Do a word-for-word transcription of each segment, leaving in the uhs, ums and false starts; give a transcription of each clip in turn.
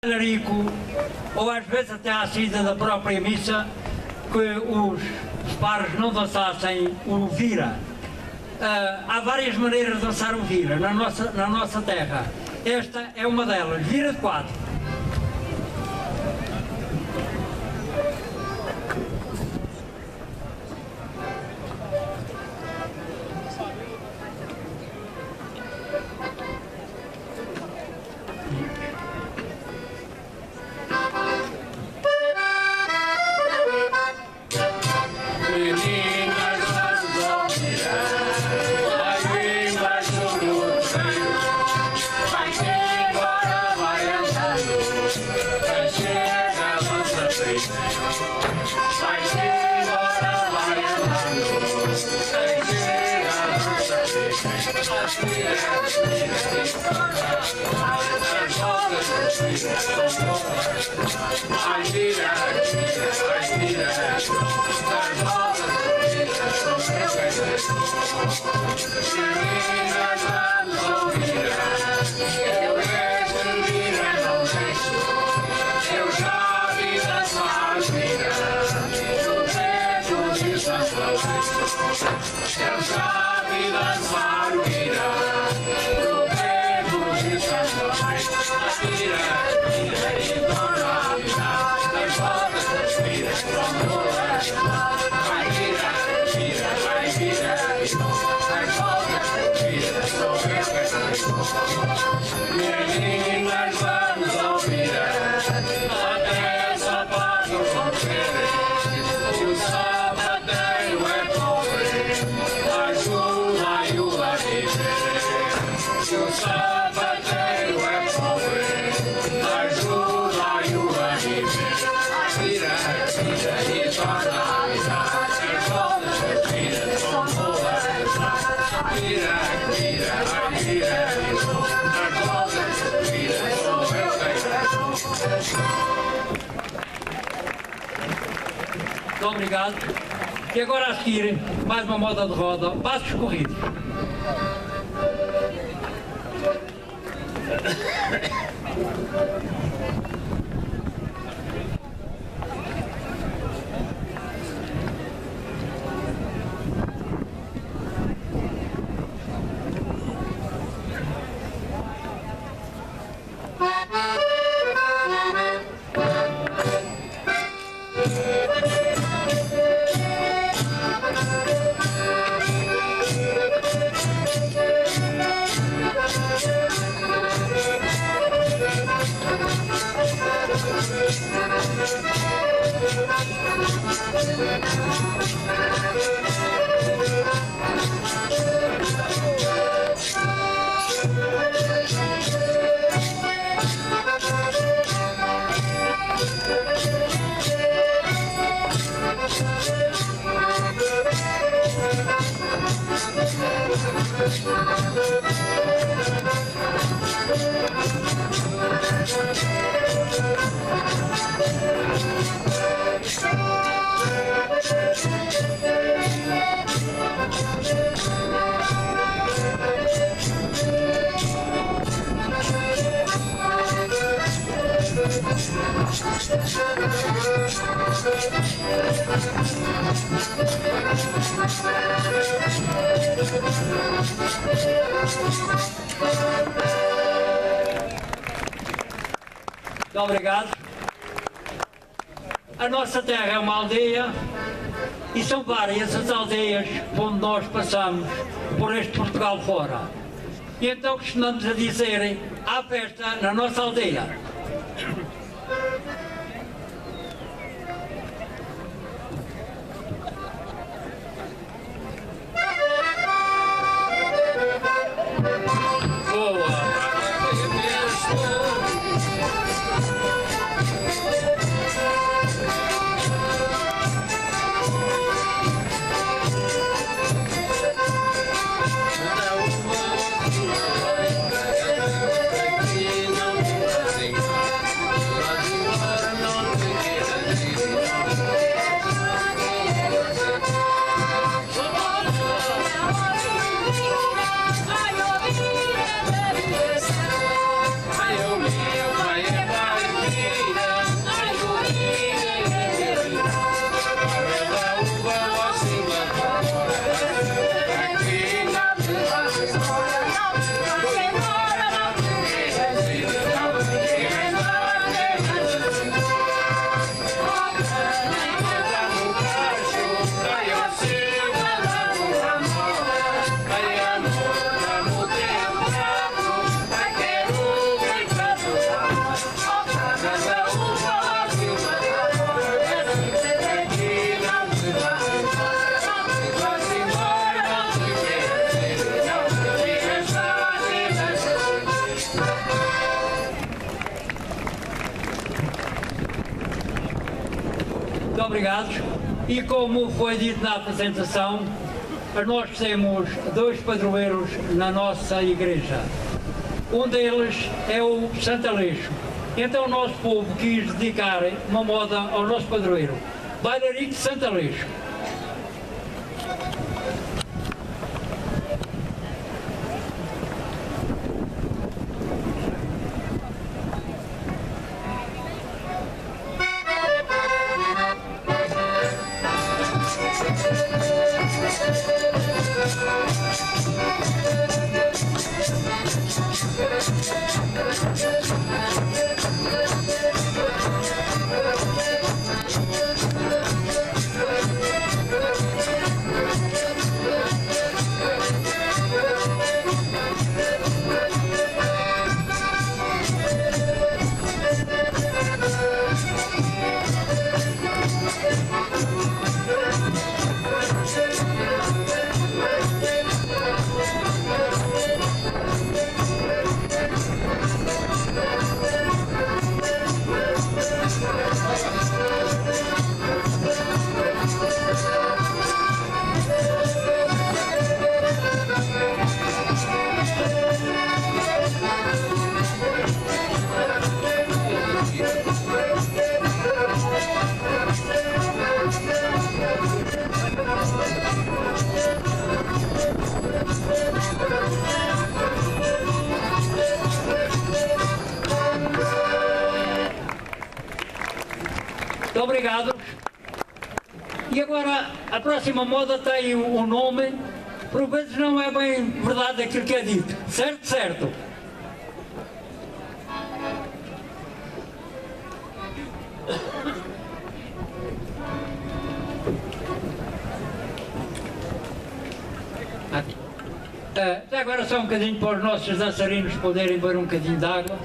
Larico, ou às vezes até à saída da própria missa, que os pares não dançassem o vira. Uh, há várias maneiras de dançar o vira na nossa, na nossa terra. Esta é uma delas, vira de quatro. Muito obrigado. E agora a seguir, mais uma moda de roda, passos corridos. Muito obrigado. A nossa terra é uma aldeia e são várias as aldeias onde nós passamos por este Portugal fora. E então costumamos a dizer, há festa na nossa aldeia. Thank you. muito obrigados. E como foi dito na apresentação, nós temos dois padroeiros na nossa igreja. Um deles é o Santo Aleixo. Então o nosso povo quis dedicar uma moda ao nosso padroeiro, Bailarico de Santo Aleixo. Muito obrigado. E agora a próxima moda tem um nome, por vezes não é bem verdade aquilo que é dito. Certo? Certo. Até agora só um bocadinho para os nossos dançarinos poderem beber um bocadinho de água.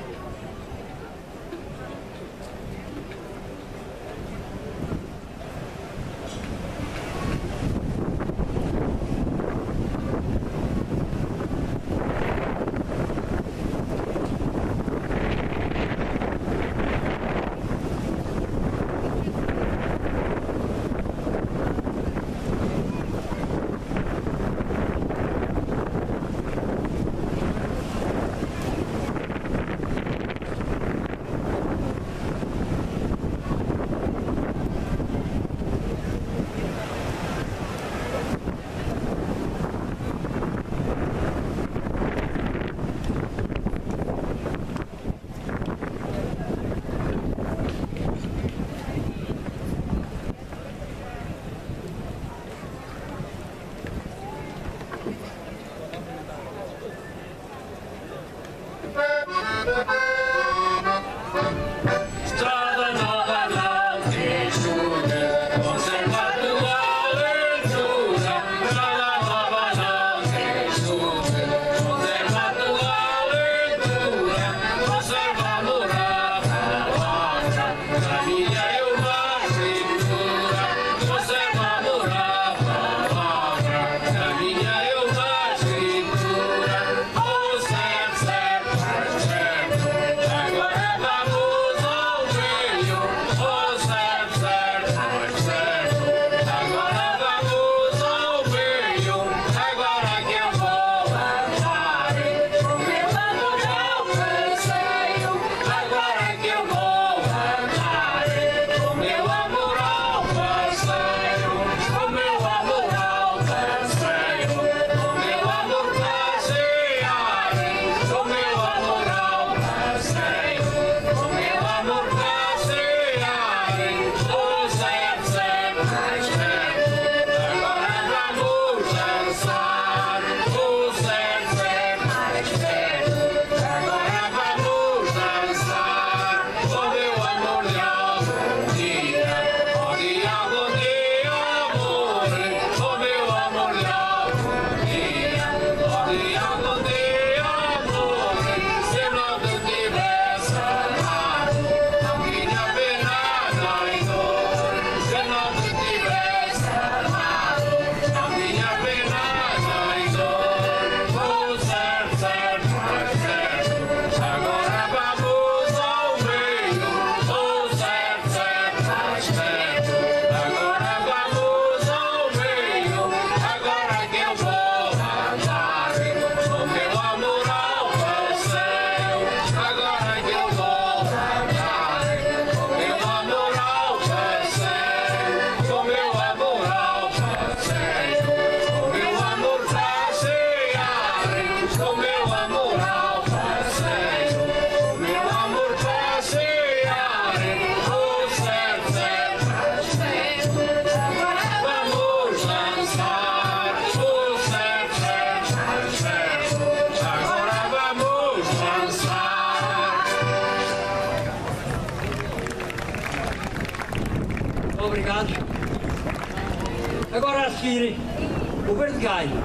Obrigado. Agora a seguir, o verde galho.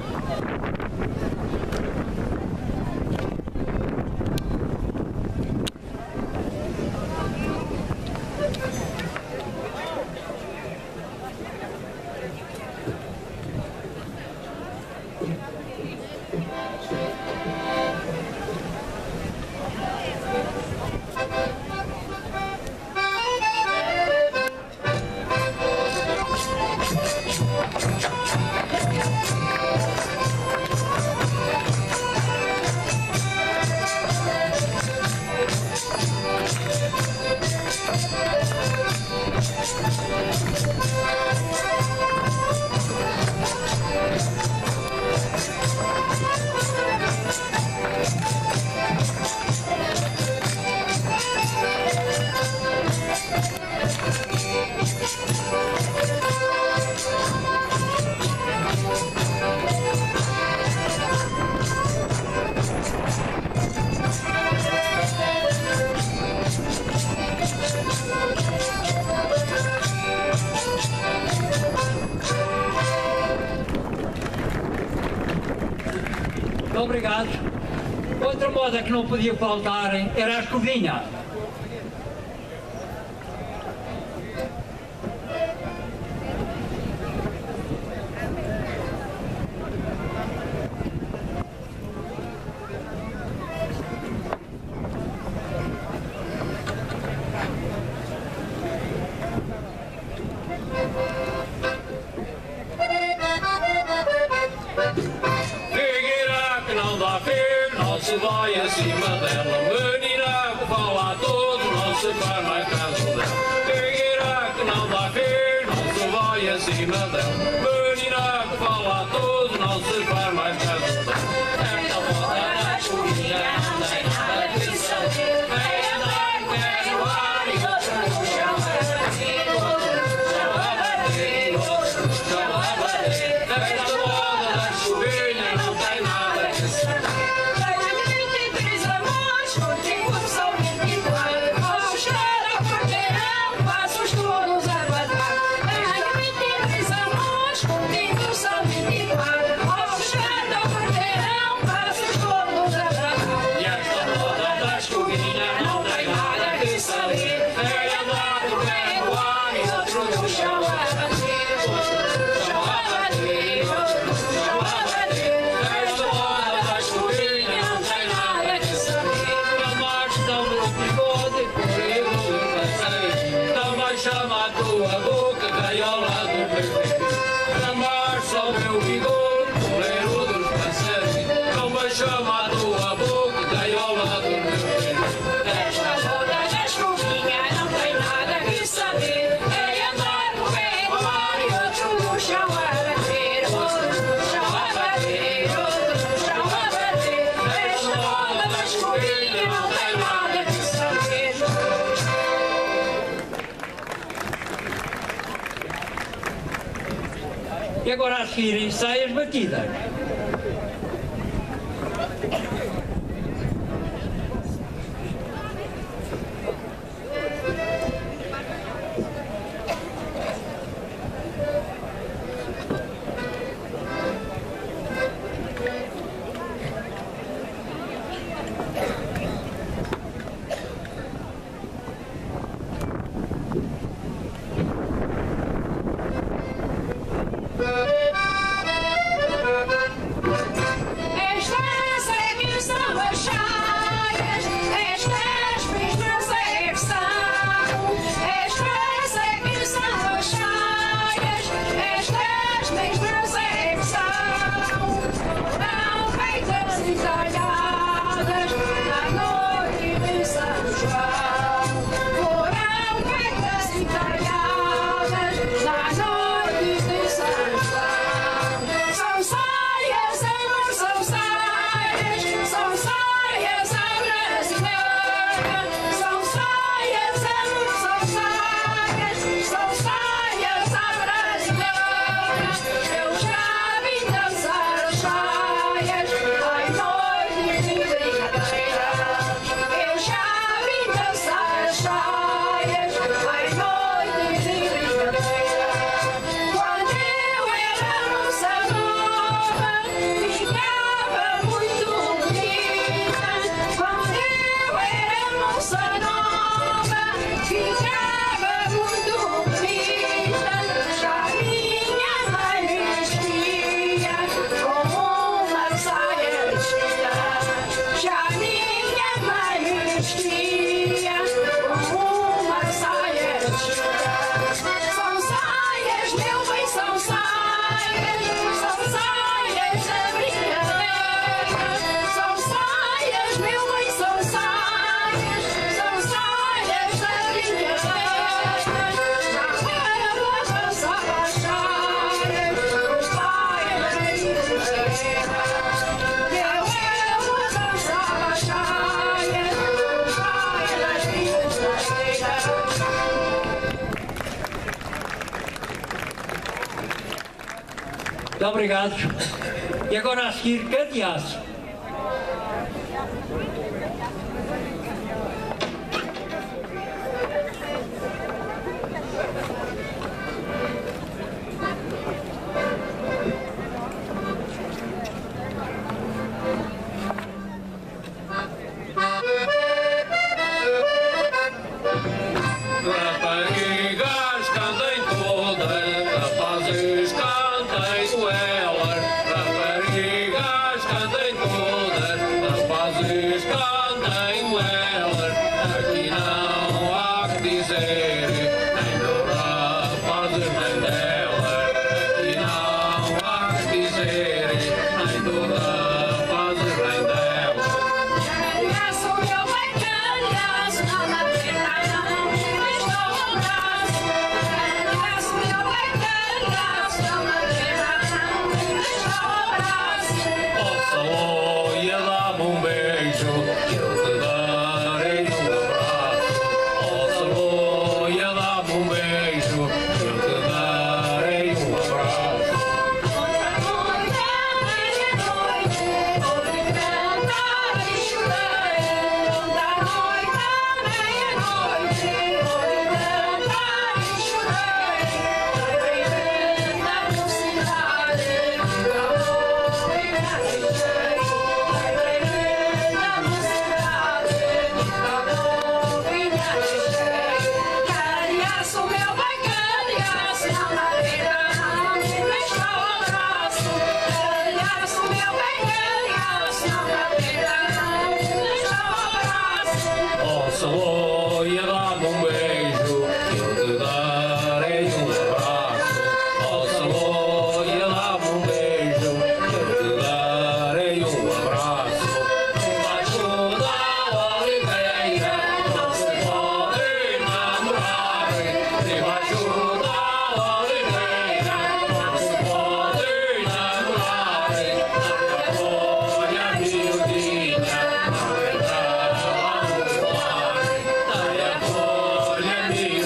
Obrigado. Outra moda que não podia faltar era a escovinha. Se vai acima dela, menina que fala a todos, não se faz mais caso dela. Quem irá que não dá fim, não se vai acima dela, menina que fala a todos, não se faz mais caso dela. Esta moda da escovinha não tem nada que saber, vem andar com ela no ar e outro no chão a bater, outro no chão a bater, outro no chão a bater. Esta moda da escovinha não tem nada que saber. Chama a tua boca, gaiola do perfeito. Amar só o meu vigor, coleiro dos passarinhos. Não me chama a tua boca, gaiola do perfeito. Esta moda da escovinha não tem nada que saber. É andar com bem no ar e outro no chão a bater. Outro no chão a bater, outro no chão a bater. Esta moda da escovinha não tem nada que saber. E agora a seguir saias batidas. Thank you. Muito obrigado. E agora a seguir, cadeaço. Raparigas cantem todas, rapazes cantem suelas. Raparigas cantem todas, rapazes cantem suelas. Aqui não há que dizer, nem dos rapazes nem delas. Aqui não há que dizer, nem dos rapazes nem delas. Calhaço, meu bem, calhaço, não dá pena, não me estou ao braço. Calhaço, meu bem, calhaço, não dá pena, não me estou ao braço. Ó Saloia, dá-me um beijo, que eu te darei um abraço. Ó Saloia, dá-me um beijo, que eu te darei um abraço. Outra noite, meia-noite, ouvi cantar e chorei. Outra noite, meia-noite, ouvi cantar e chorei. Lembrei da mocidade, que acabou e me arrejei. Lembrei da mocidade, que acabou e me arrejei. Calhaço, meu bem, calhaço, não dá pena, não me estou ao braço. Calhaço, meu bem, calhaço, não dá pena, não me estou ao braço. Ó Saloia, dá-me um beijo, que eu te darei um abraço. Ó Saloia, dá-me um beijo, que eu te darei um abraço. Debaixo da oliveira não se pode namorar. Debaixo da oliveira não se pode namorar. Na folha miudinha não entra lá no ar. Na folha miudinha